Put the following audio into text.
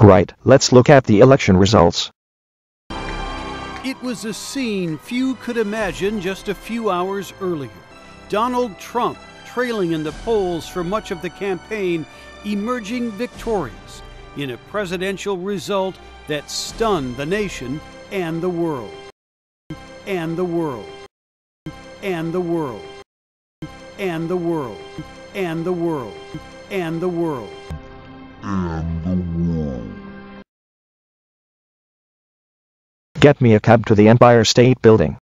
Right, let's look at the election results. It was a scene few could imagine just a few hours earlier. Donald Trump, trailing in the polls for much of the campaign, emerging victorious in a presidential result that stunned the nation and the world. And the world. And the world. And the world. And the world. And the world. Get me a cab to the Empire State Building.